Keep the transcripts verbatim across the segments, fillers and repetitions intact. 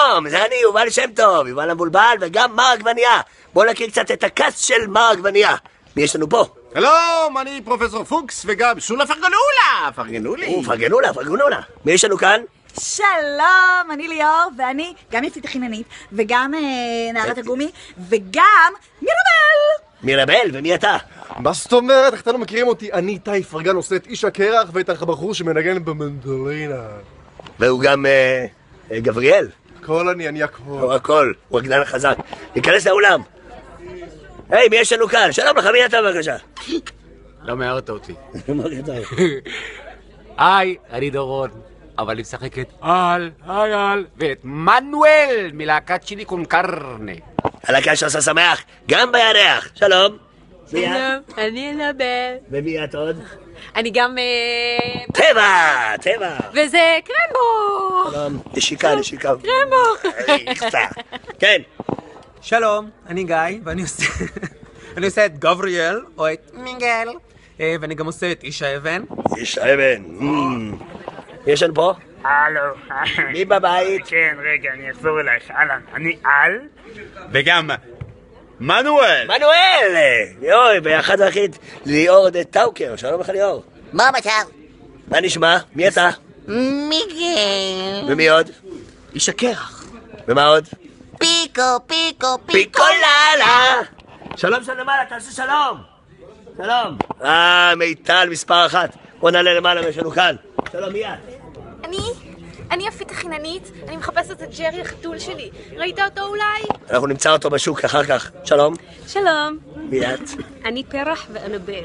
שלום, זה אני, יובל שם טוב, יובל המבולבל וגם מר עגבנייה. בואו נכיר קצת את הכס של מר עגבנייה. מי יש לנו פה? שלום, אני פרופסור פוקס וגם שולה פרגנולה, פרגנו לי. או, פרגנולה, פרגנולה. מי יש לנו כאן? שלום, אני ליאור, ואני גם יפית החיננית, וגם אה, נערת הגומי, וגם מירבל! מירבל, ומי אתה? מה זאת אומרת? איך אתם לא מכירים אותי? אני איתי פרגן, עושה את איש הקרח ואת הבחור שמנגן במנדולינה. והוא גם אה, אה, גבריאל. הכל אני, אני הכל. הוא הכל, הוא הגנן החזק. ניכנס לאולם. היי, מי יש לנו כאן? שלום לך, מי אתה בבקשה? לא מערת אותי. מה אתה? היי, אני דורון, אבל היא משחקת על, היי על, ואת מנואל מלהקת צ'ילי קון קרנה. הלהקה שעושה שמח, גם בירח. שלום. שלום, אני אנבל. ומי את עוד? אני גם... טבע, טבע. וזה קרמבו. שלום, נשיקה, נשיקה. קרמבו. כן. שלום, אני גיא, ואני עושה... אני עושה את גבריאל, או את מיגל, ואני גם עושה את איש האבן. איש האבן. יש לנו פה? הלו. מי בבית? כן, רגע, אני אחזור אלייך. אהלן, אני על. וגם מנואל. מנואל! יואי, ביחד והחיד, ליאור דה טאוקר. שלום לך ליאור. מה המצב? מה נשמע? מי אתה? מיגל. ומי עוד? איש הקרח. ומה עוד? פיקו, פיקו, פיקוללה! שלום של למעלה, תעשו שלום! שלום! אה, מיטל מספר אחת. בוא נעלה למעלה ויש לנו כאן. שלום, מי את? אני? אני יפית החיננית, אני מחפשת את ג'רי החתול שלי. ראית אותו אולי? אנחנו נמצא אותו בשוק אחר כך. שלום. שלום. מי את? אני פרח ואנבל.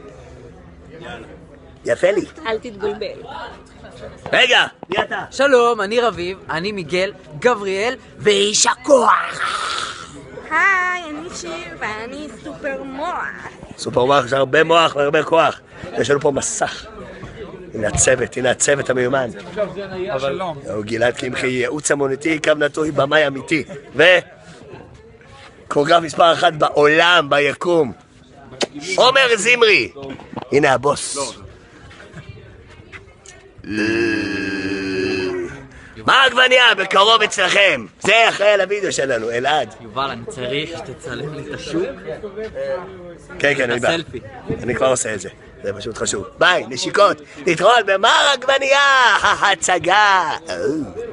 יפה לי. אל תתבלבל. רגע, מי אתה? שלום, אני רביב, אני מיגל, גבריאל, ואיש הכוח! היי, אני שיר ואני סופר מוח. סופר מוח, יש הרבה מוח והרבה כוח. יש לנו פה מסך. הנה הצוות, הנה הצוות המיומן. שלום. גלעד קמחי, ייעוץ המוניטי, קו נטוי, במאי אמיתי. ו... קוריאוגרף מספר אחת בעולם, ביקום. עומר זמרי. הנה הבוס. מה עגבנייה? בקרוב אצלכם. זה אחראי על הוידאו שלנו, אלעד. יובל, אני צריך שתצלם לי את השוק. כן, כן, אני בא. אני כבר עושה את זה. זה פשוט חשוב. ביי, נשיקות. נתראות במר עגבנייה, ההצגה.